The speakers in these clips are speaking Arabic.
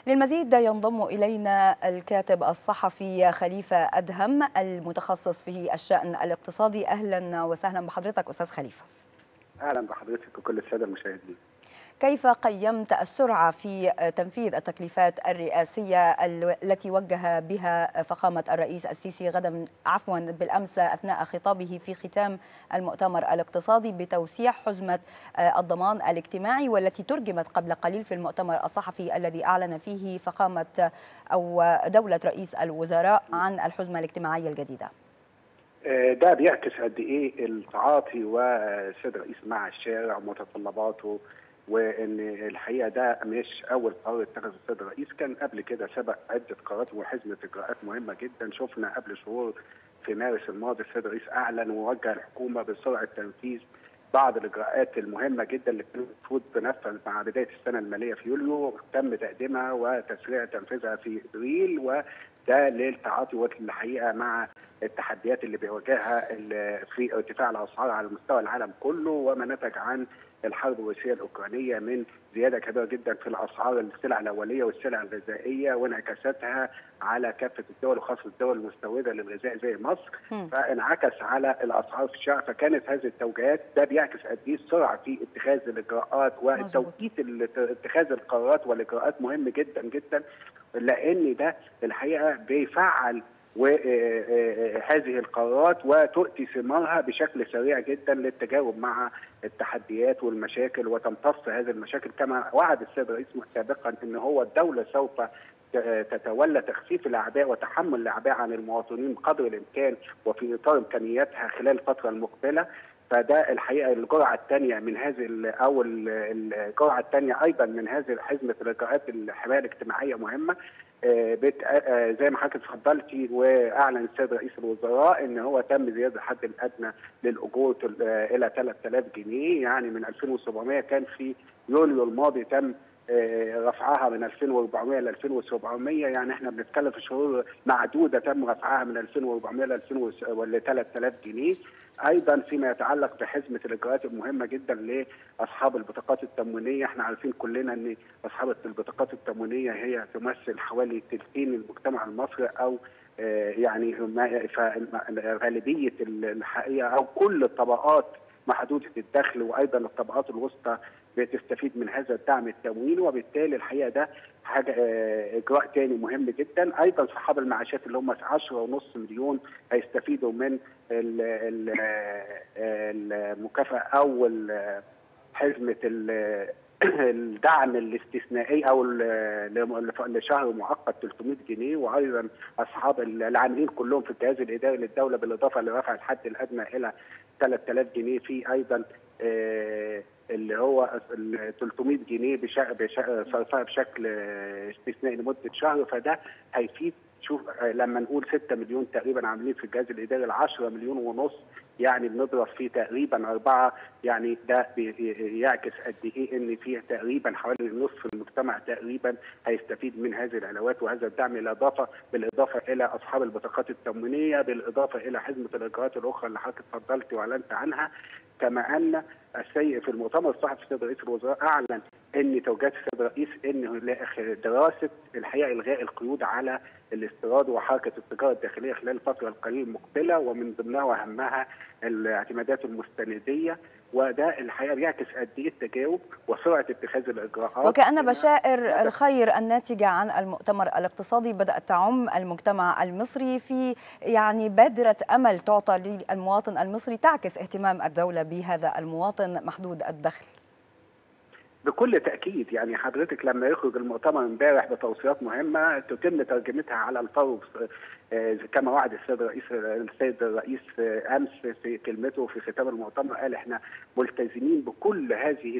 للمزيد ينضم إلينا الكاتب الصحفي خليفة أدهم المتخصص في الشأن الاقتصادي. أهلا وسهلا بحضرتك أستاذ خليفة. أهلا بحضرتك وكل السادة المشاهدين. كيف قيمت السرعة في تنفيذ التكليفات الرئاسية التي وجه بها فخامة الرئيس السيسي بالأمس أثناء خطابه في ختام المؤتمر الاقتصادي بتوسيع حزمة الضمان الاجتماعي، والتي ترجمت قبل قليل في المؤتمر الصحفي الذي أعلن فيه فخامة أو دولة رئيس الوزراء عن الحزمة الاجتماعية الجديدة؟ ده بيعكس قد ايه التعاطي والسيد الرئيس مع الشارع ومتطلباته، وان الحقيقه ده مش اول قرار اتخذه السيد الرئيس، كان قبل كده سبق عده قرارات وحزمه اجراءات مهمه جدا. شفنا قبل شهور في مارس الماضي السيد الرئيس اعلن ووجه الحكومه بسرعه تنفيذ بعض الاجراءات المهمه جدا اللي كانت المفروض تنفذ مع بدايه السنه الماليه في يوليو، تم تقديمها وتسريع تنفيذها في ابريل، وده للتعاطي والحقيقه مع التحديات اللي بيواجهها في ارتفاع الاسعار على مستوى العالم كله، وما نتج عن الحرب الروسيه الاوكرانيه من زياده كبيره جدا في الاسعار السلع الاوليه والسلع الغذائيه وانعكاساتها على كافه الدول وخاصه الدول المستورده للغذاء زي مصر، فانعكس على الاسعار في الشارع. فكانت هذه التوجيهات ده بيعكس قد ايه السرعه في اتخاذ الاجراءات والتوقيت اتخاذ القرارات والاجراءات مهم جدا جدا، لان ده الحقيقه بيفعل وهذه القرارات وتؤتي ثمارها بشكل سريع جدا للتجاوب مع التحديات والمشاكل وتمتص هذه المشاكل، كما وعد السيد الرئيس سابقا ان هو الدوله سوف تتولى تخفيف الاعباء وتحمل الاعباء عن المواطنين قدر الامكان وفي اطار امكانياتها خلال الفتره المقبله. فده الحقيقه الجرعه الثانيه من هذه الجرعه الثانيه ايضا من هذه حزمه الاجراءات الحمايه الاجتماعيه مهمه. زي ما حضرتك اتفضلتي، واعلن السيد رئيس الوزراء ان هو تم زياده الحد الادنى للاجور الى 3000 جنيه، يعني من 2700 كان في يوليو الماضي تم رفعها من 2400 ل 2700، يعني احنا بنتكلم في شهور معدوده تم رفعها من 2400 ل 3000 جنيه. ايضا فيما يتعلق بحزمه الاجراءات المهمه جدا لاصحاب البطاقات التموينيه، احنا عارفين كلنا ان اصحاب البطاقات التموينيه هي تمثل حوالي ثلثين المجتمع المصري، او يعني غالبيه الحقيقه او كل الطبقات محدوده الدخل وايضا الطبقات الوسطى بتستفيد من هذا الدعم التمويني، وبالتالي الحقيقه ده حاجه اجراء ثاني مهم جدا. ايضا صحاب المعاشات اللي هم 10.5 مليون هيستفيدوا من المكافاه او حزمه الدعم الاستثنائي او لشهر مؤقت 300 جنيه، وايضا اصحاب العاملين كلهم في الجهاز الاداري للدوله بالاضافه لرفع الحد الادنى الى 3000 جنيه، في ايضا اللي هو 300 جنيه صرفها بشكل استثنائي لمده شهر. فده هيفيد، شوف لما نقول 6 مليون تقريبا عاملين في الجهاز الاداري ل 10 مليون ونص، يعني بنضرب فيه تقريبا 4، يعني ده يعكس قد ايه ان فيه تقريبا حوالي نصف المجتمع تقريبا هيستفيد من هذه العلاوات وهذا الدعم، بالاضافه الى اصحاب البطاقات التموينيه، بالاضافه الى حزمه الاجراءات الاخرى اللي حضرتك اتفضلت واعلنت عنها. كما ان السيد في المؤتمر الصحفي السيد رئيس الوزراء اعلن ان توجيهات السيد الرئيس ان دراسه الحقيقه الغاء القيود على الاستيراد وحركه التجاره الداخليه خلال الفتره القليله المقبله، ومن ضمنها واهمها الاعتمادات المستنديه، وده الحقيقه بيعكس قد ايه التجاوب وسرعه اتخاذ الاجراءات. وكأن بشائر الخير الناتجه عن المؤتمر الاقتصادي بدأت تعم المجتمع المصري في بادرة امل تعطى للمواطن المصري تعكس اهتمام الدولة بهذا المواطن محدود الدخل. بكل تأكيد، يعني حضرتك لما يخرج المؤتمر امبارح بتوصيات مهمة تتم ترجمتها على الفور كما وعد السيد الرئيس أمس في كلمته في ختام المؤتمر، قال احنا ملتزمين بكل هذه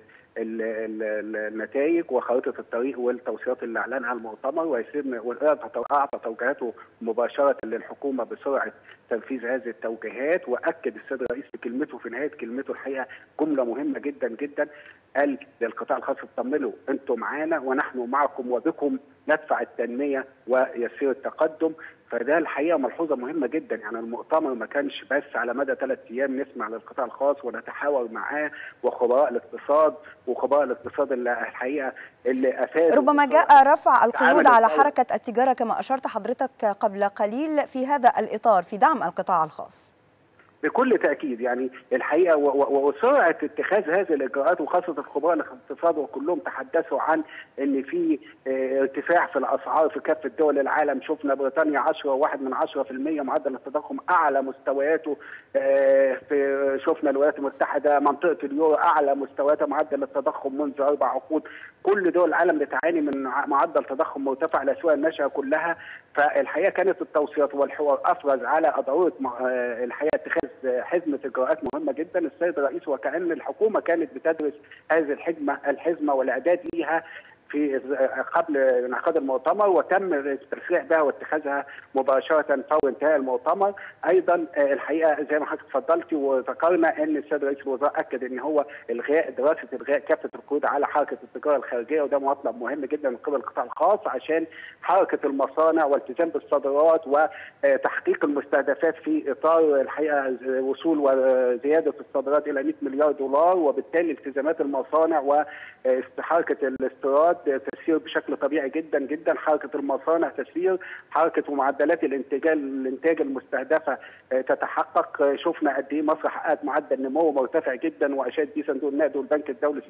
النتائج وخريطة الطريق والتوصيات اللي أعلنها المؤتمر، وأعطى توجيهاته مباشرة للحكومة بسرعة تنفيذ هذه التوجيهات. وأكد السيد الرئيس في كلمته في نهاية كلمته الحقيقة جملة مهمة جدا جدا، قال للقطاع الخاص اطمنوا انتم معانا ونحن معكم وبكم ندفع التنميه ويسير التقدم. فده الحقيقه ملحوظه مهمه جدا، يعني المؤتمر ما كانش بس على مدى 3 ايام نسمع للقطاع الخاص ونتحاور معاه وخبراء الاقتصاد اللي الحقيقه اللي افادوا. ربما جاء رفع القيود على حركه التجاره كما اشرت حضرتك قبل قليل في هذا الاطار في دعم القطاع الخاص. بكل تأكيد، يعني الحقيقة وسرعة اتخاذ هذه الإجراءات، وخاصة الخبراء الاقتصاد وكلهم تحدثوا عن إن في ارتفاع في الأسعار في كافة دول العالم. شفنا بريطانيا 10.1% معدل التضخم أعلى مستوياته، شفنا الولايات المتحدة منطقة اليورو أعلى مستويات معدل التضخم منذ 4 عقود. كل دول العالم بتعاني من معدل تضخم مرتفع، الأسواق الناشئة كلها. فالحقيقة كانت التوصيات والحوار أفرز على ضرورة الحقيقة اتخاذ حزمة إجراءات مهمة جدا. السيد الرئيس وكأن الحكومة كانت بتدرس هذه الحزمة والإعداد ليها في قبل انعقاد المؤتمر، وتم التسريع بها واتخاذها مباشره فور انتهاء المؤتمر. ايضا الحقيقه زي ما حضرتك اتفضلتي وذكرنا ان السيد رئيس الوزراء اكد ان هو دراسه الغاء كافه القيود على حركه التجاره الخارجيه، وده مطلب مهم جدا من قبل القطاع الخاص عشان حركه المصانع والالتزام بالصادرات وتحقيق المستهدفات في اطار الحقيقه وصول وزياده الصادرات الى 100 مليار دولار، وبالتالي التزامات المصانع وحركه الاستيراد تسير بشكل طبيعي جدا جدا، حركه المصانع تسير، حركه ومعدلات الانتاج المستهدفه تتحقق. شفنا قد ايه مصر حققت معدل نمو مرتفع جدا، واشاد به صندوق النقد والبنك الدولي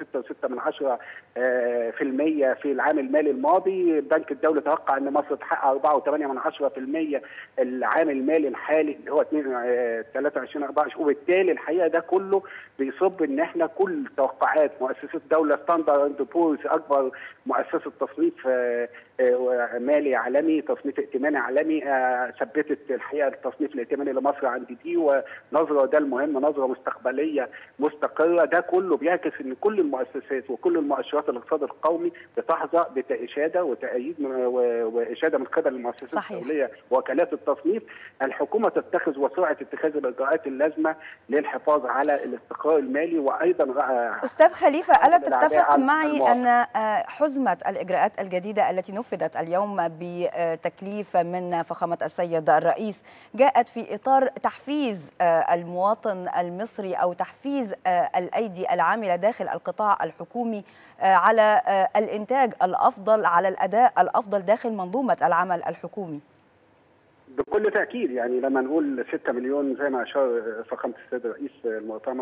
6.6% في العام المالي الماضي. البنك الدولي توقع ان مصر تحقق 4.8% العام المالي الحالي اللي هو 23/24، وبالتالي الحقيقه ده كله بيصب ان احنا كل توقعات مؤسسه الدوله ستاندرد بورز اكبر مؤسسه تصنيف مالي عالمي، تصنيف ائتماني عالمي، ثبتت الحقيقه التصنيف الائتماني لمصر عند دي، ونظره ده المهم نظره مستقبليه مستقره. ده كله بيعكس ان كل المؤسسات وكل المؤشرات الاقتصاد القومي بتحظى باشاده وتأييد واشاده من قبل المؤسسات الدوليه ووكالات التصنيف. الحكومه تتخذ وسرعه اتخاذ الاجراءات اللازمه للحفاظ على الاستقرار المالي. وايضا استاذ خليفه، الا تتفق معي ان حزمة الإجراءات الجديدة التي نفذت اليوم بتكليف من فخامة السيد الرئيس جاءت في إطار تحفيز المواطن المصري أو تحفيز الأيدي العاملة داخل القطاع الحكومي على الإنتاج الأفضل، على الأداء الأفضل داخل منظومة العمل الحكومي؟ بكل تأكيد، يعني لما نقول 6 مليون زي ما أشار فخامة السيد الرئيس في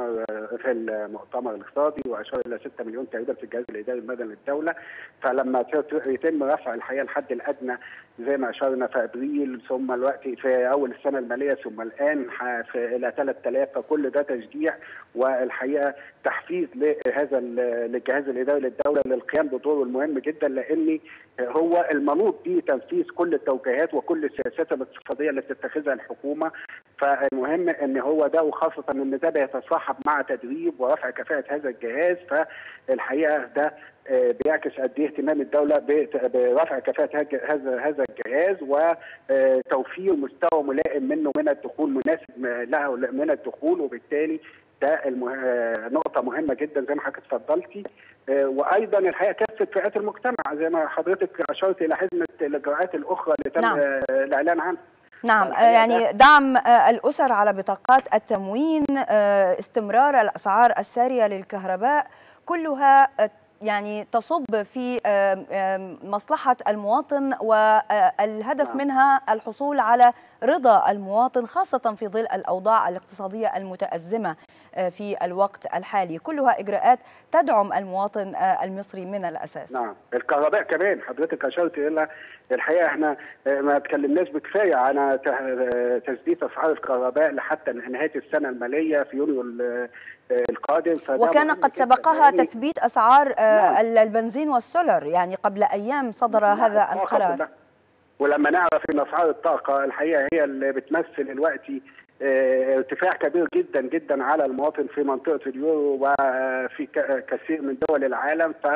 المؤتمر الاقتصادي، وأشار إلى 6 مليون تقريبا في الجهاز الإداري المدني للدولة. فلما يتم رفع الحقيقة الحد الأدنى زي ما أشرنا في أبريل، ثم الوقت في أول السنة المالية، ثم الآن إلى 3000، فكل ده تشجيع والحقيقة تحفيز للجهاز الإداري للدولة للقيام بدوره المهم جدا، لأن هو المنوط به تنفيذ كل التوجيهات وكل السياسات الاقتصادية اللي بتتخذها الحكومة. فالمهم ان هو ده، وخاصه ان ده بيتصاحب مع تدريب ورفع كفاءه هذا الجهاز. فالحقيقه ده بيعكس قد ايه اهتمام الدوله برفع كفاءه هذا الجهاز وتوفير مستوى ملائم منه من الدخول، مناسب له من الدخول، وبالتالي ده نقطة مهمة جدا زي ما حضرتك اتفضلتي. وأيضا الحقيقة كافة فئات المجتمع زي ما حضرتك أشرت إلى حزمة الإجراءات الأخرى اللي تم الإعلان عنها. نعم، يعني دعم الأسر على بطاقات التموين، استمرار الأسعار السارية للكهرباء، كلها يعني تصب في مصلحة المواطن، والهدف منها الحصول على رضا المواطن، خاصة في ظل الأوضاع الاقتصادية المتأزمة في الوقت الحالي. كلها إجراءات تدعم المواطن المصري من الأساس. نعم، الكهرباء كمان حضرتك أشرت إلى الحقيقة احنا ما تكلمناش بكفاية عن تثبيت أسعار الكهرباء لحتى نهاية السنة المالية في يونيو القادم. وكان قد سبقها تثبيت أسعار البنزين والسولر، يعني قبل أيام صدر هذا القرار. ولما نعرف أن أسعار الطاقة الحقيقة هي اللي بتمثل الوقت ارتفاع كبير جدا جدا على المواطن في منطقة اليورو وفي كثير من دول العالم،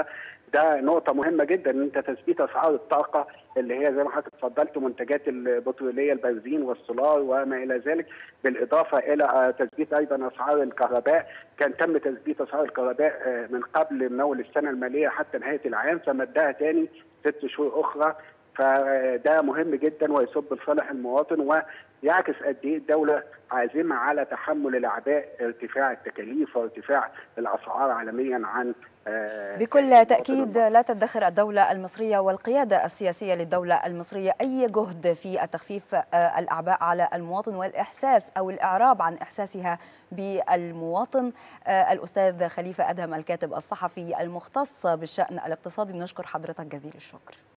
ده نقطة مهمة جدا، ان انت تثبيت اسعار الطاقة اللي هي زي ما حضرتك اتفضلت، منتجات البترولية، البنزين والسولار وما الى ذلك، بالاضافة الى تثبيت ايضا اسعار الكهرباء. كان تم تثبيت اسعار الكهرباء من قبل من اول السنة المالية حتى نهاية العام، فمدها تاني 6 شهور اخرى. فده مهم جدا ويصب لصالح المواطن، ويعكس قد ايه الدولة عازمة على تحمل الاعباء ارتفاع التكاليف وارتفاع الاسعار عالميا عن بكل تأكيد لا تدخر الدولة المصرية والقيادة السياسية للدولة المصرية أي جهد في التخفيف الأعباء على المواطن والإحساس أو الإعراب عن إحساسها بالمواطن. الأستاذ خليفة أدهم الكاتب الصحفي المختص بالشأن الاقتصادي، نشكر حضرتك جزيل الشكر.